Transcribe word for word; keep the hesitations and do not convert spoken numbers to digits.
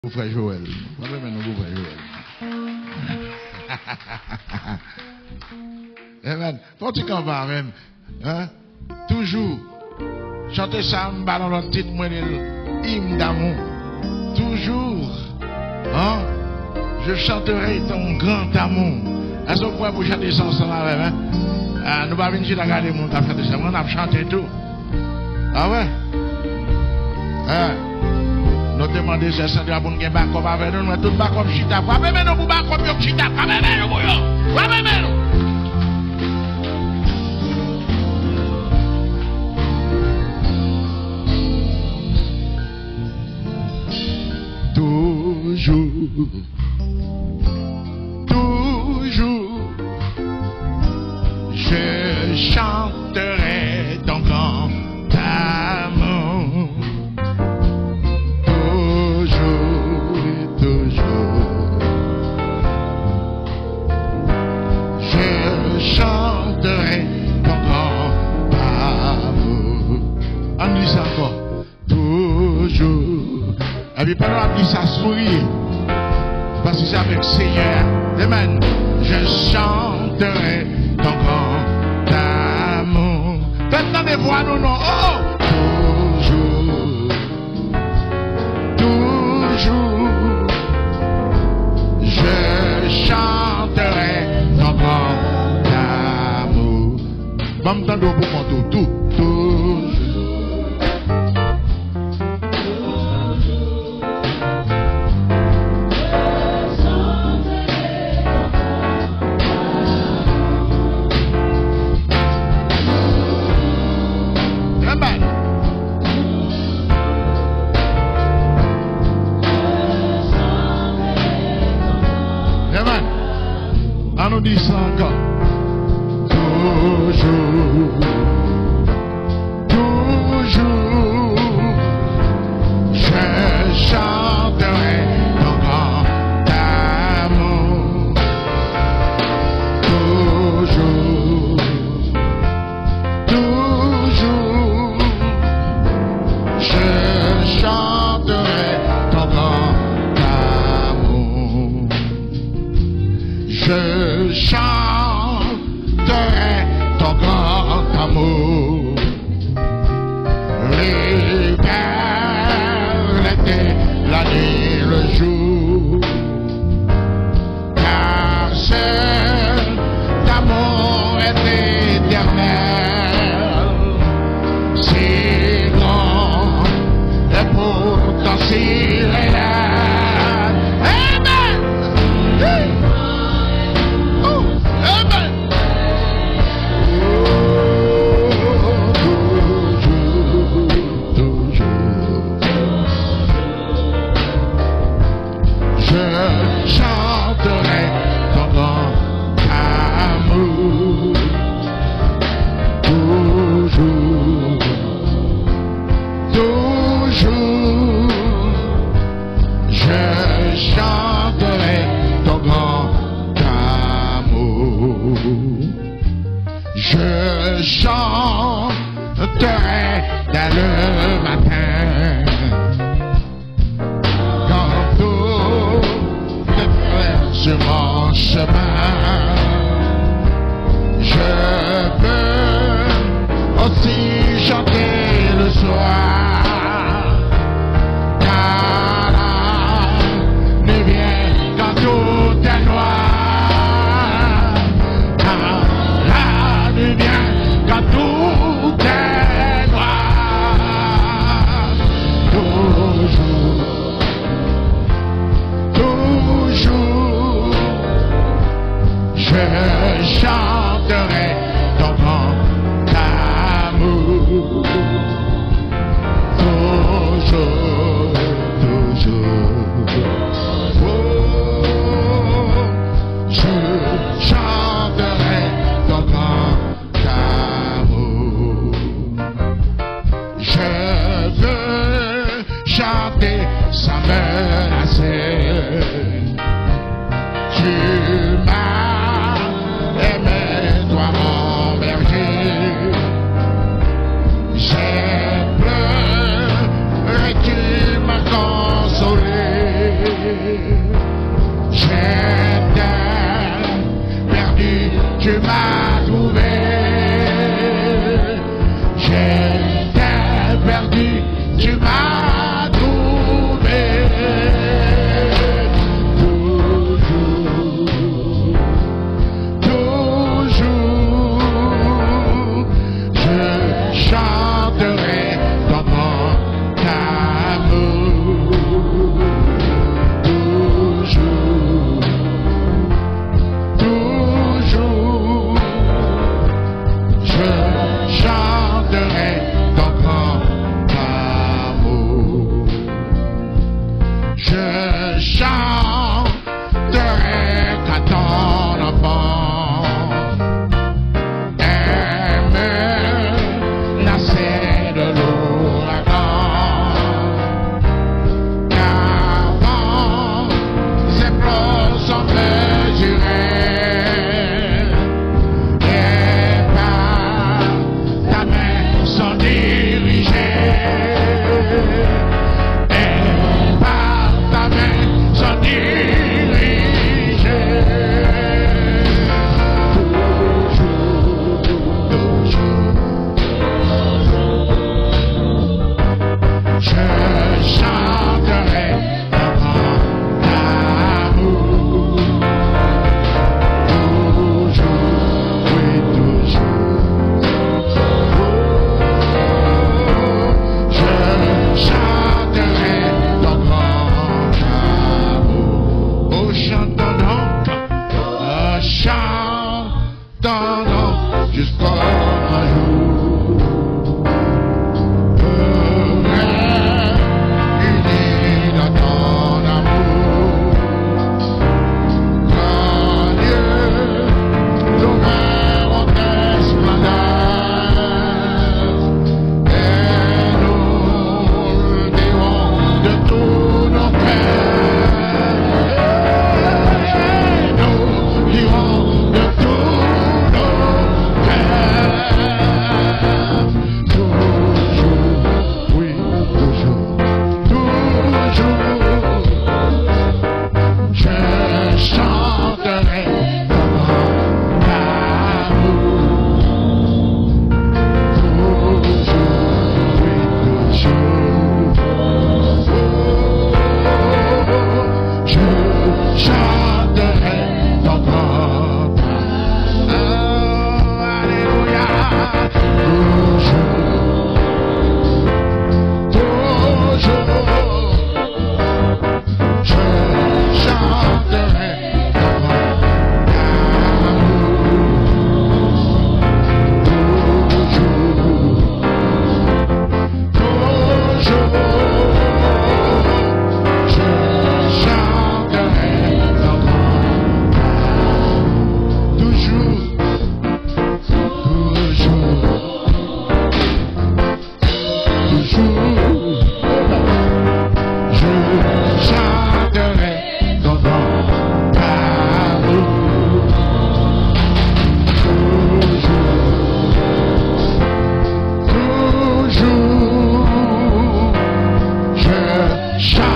Frère Joël. Nous, frère Joël. Amen. Faut tu qu'on va même. Hein? Toujours. Chanter ça, me dans notre titre, moi, hymne d'amour. Toujours. Hein? Je chanterai ton grand amour. À ce point, pour chanter ça ensemble avec, hein? Ah, nous pas venir regarder mon taf chanter ça. On a chanté tout. Ah ouais? Hein? Nous demandons si ça doit pour nous gagner comme avec nous, nous tout bas comme chita. Pas même nous pour bas comme chita. Pas même nous pour yo. Pas même nous. Toujours, toujours, je chanterai ton grand amour. Toujours et toujours, je chanterai ton grand amour. On dit ça encore. Toujours. Et puis pendant qu'on dit ça sourire, parce que c'est avec Seigneur, amen, je chanterai ton grand amour. Faites-nous des voix, nous, non, oh, toujours, toujours, je chanterai ton grand amour. Bon, m'entendons pour mon tout, tout, toujours. On dit ça encore. Toujours, toujours, je chanterai ton grand amour. Toujours, toujours, je chanterai ton grand amour. Je chanterai ton grand amour. L'éternité, la nuit, le jour. Car cet amour est éternel. Si grand et pourtant si réel. Amen. Hey. Je chanterai dès le matin, quand tout est prêt sur mon chemin. Je peux aussi chanter le soir, car la nuit tu m'as trouvé. J'étais perdu, tu m'as trouvé. Toujours, toujours, je chanterai dans mon amour. Toujours, toujours, je chanterai dans mon amour. Je chanterai qu'à ton enfant. Aime la scène de l'ouragan. Qu'avant ses pleurs sont mesurés. Et par ta main sont dirigés. Et par ta main sont dirigés. Je chanterai dans mon amour. Toujours, oui, toujours. Je chanterai dans mon amour. Oh, chantons donc, oh, chantons donc jusqu'au jour. Unis dans ton amour, quand Dieu nous verrons tes splendeurs, et nous le dirons de tous nos cœurs, et nous dirons de tous nos cœurs, toujours, oui, toujours, toujours, je chanterai dans mon amour. Toujours, oui, toujours, je chanterai dans mon amour. Alléluia. Toujours, toujours, je chanterai dans mon amour. Toujours, toujours, je chanterai dans mon amour. Toujours, toujours, toujours, je chanterai dans mon amour. Toujours, toujours, je chanterai.